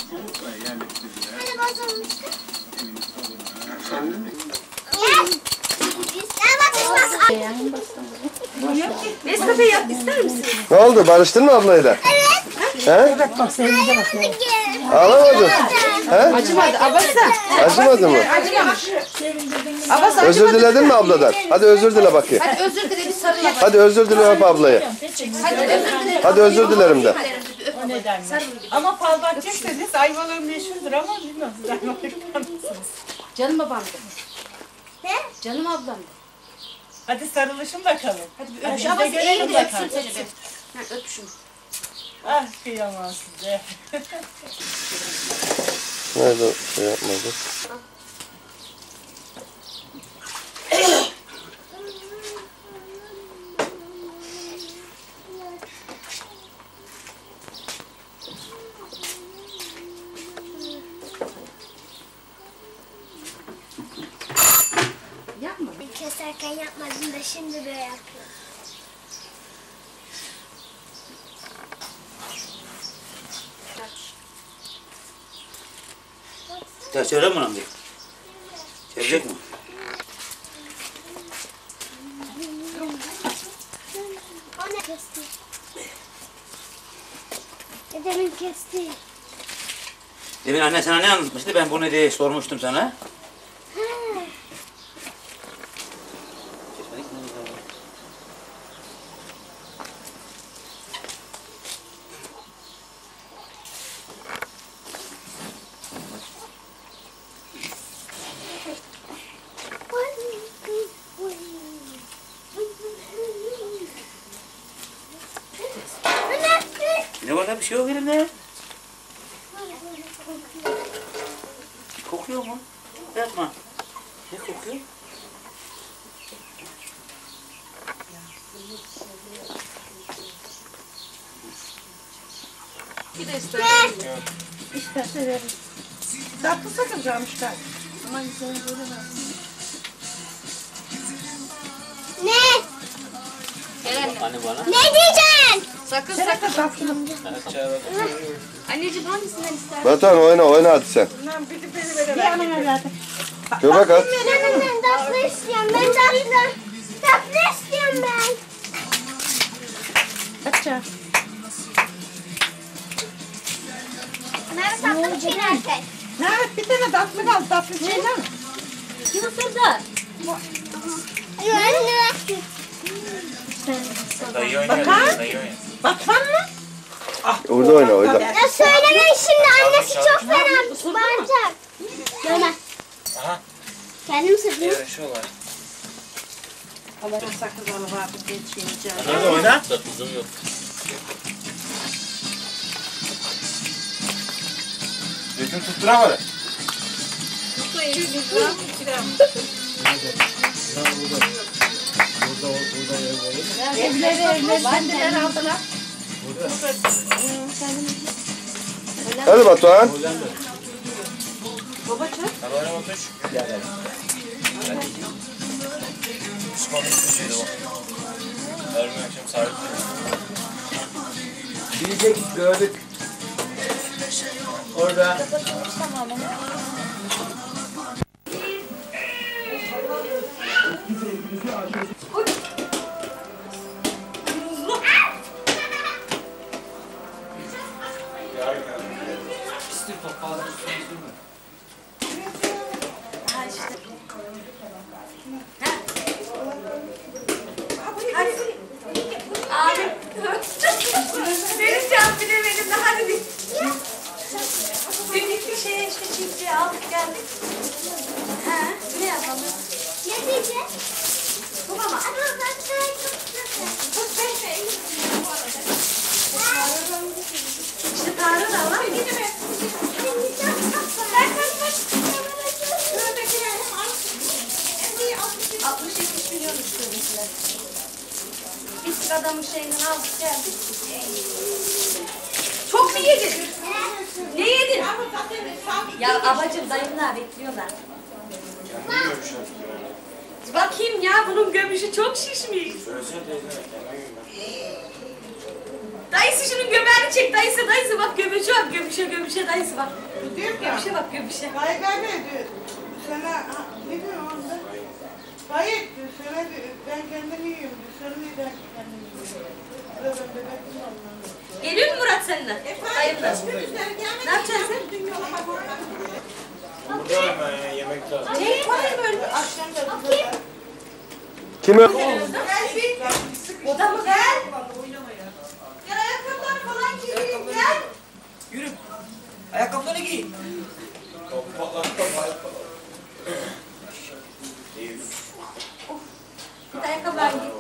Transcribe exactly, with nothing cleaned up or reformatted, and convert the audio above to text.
Hani bozulmuştu? Gel. Gel bak. Nescafe yap ister misin? Ne oldu? Barıştın mı ablayla? Evet. He? Evet bak sevince bak. Ağlamadın. He? Acımadı abası. Acımadı mı? Acımamış. Abası Özür acımadı. diledin mi abladan? Hadi özür dile bakayım. Hadi özür dile bir sarılalım. Hadi özür dile öp ablayı. Hadi özür dile. Hadi özür dilerim de. O nedenle. Ama fal bahçesiniz Ayvalık'ın meşhurdur ama bilmiyorum siz Ayvalık'tan mısınız? Canım babam da. Ne? Canım ablam da. Hadi sarılışın bakalım. Hadi bir Hadi öpüş. biz de Abası görelim eğil de bakalım. öpsün seni bir. Ha, öp şunu. Ah kıyamam size. Nerede o şey yapmadı? Yapma. Keserken yapmadım da şimdi böyle yapıyorum. Ya çevre mi lan diye? Çevirecek mi? O ne kesti? Dedemin kesti. Demin anne sana ne anlatmıştı? Ben bunu diye sormuştum sana. Ha. Ne var da bir şey yok elimde. Kokuyor mu? Yapma. Ne kokuyor? Bir de ister. İsterse verin. Tatlı sakıncamışlar. Ama güzel göremezsin. Ne? Gel anne. Anne bana. Ne diyeceksin? Sakın Sen sakın. de tatlı. Anneciğim hangisinden ister? Batuhan oyna oyna hadi sen. Bundan bir de beni veremem. Bir anana zaten. Göbek at. Ben ben tatlı istiyorum. Ben tatlı. Tatlı istiyorum ben. Açacağım. Ben tatlı bir şeyler kay. Ne evet bir tane tatlı kaldı. Tatlı şeyler mi? Yumurtada. Anne. Dayı oynuyor. Bakar. Dayı oynuyor. Batman mı? Ah, Orada oyna orada. Ya söylemeyin şimdi. Annesi çok fena bağıracak. Söyle. Aha. Kendim sıkıyorum. Evet şu var. Allah sakız alı vardı. Geçmeyeceğim. Nerede oyna? Tatlıcım yok. Götüm tutturamadı. Evleri evleri. Bandeler aldılar. Hadi Batuhan. Babacığım. Hadi oyna otur. Gel gel. Sıkalım bir şeydi o. Her gün akşam sabit. Bilecek gördük. Orada. Abi. Benim can bilemedim de hadi bir. Dün bir şeye işte çiftliğe aldık geldik. Ha, ne yapalım? Ne diyeceğiz? Bu ama. Ama ben sana çok güzel. Çok beş elli bu arada. İşte Tarık da var. Gidin mi? altmış yetmiş milyon istiyormuşlar. Biz adamın şeyinden aldık geldik. Çok mu yedin? Ne yedin? Ya abacım dayımlar bekliyorlar. Bakayım ya bunun göbüşü çok şişmiş. Dayısı şunun göbeğini çek dayısı dayısı bak göbüşü bak göbüşe göbüşe. Göbüşe dayısı bak. Diyor ki Göbüşe bak göbüşe. Gay gay ne diyor? Sana ha, ne diyor orada? Gayet diyor. Sana diyor. Ben kendimi yiyorum diyor. Sen neden kendini yiyorsun? Burada ben bebekim olmam. Geliyor mu Murat seninle? Dayımla. Ne yapacaksın sen? Buradayım ben ya, yemek lazım. Neyi koyayım böyle? Akşam da burada. Kim ö- Gel bir. Oda mı gel? Gel ayakkabılar falan giyeyim gel. Yürü. Ayakkabılarını giy. Bir de ayakkabılar giy.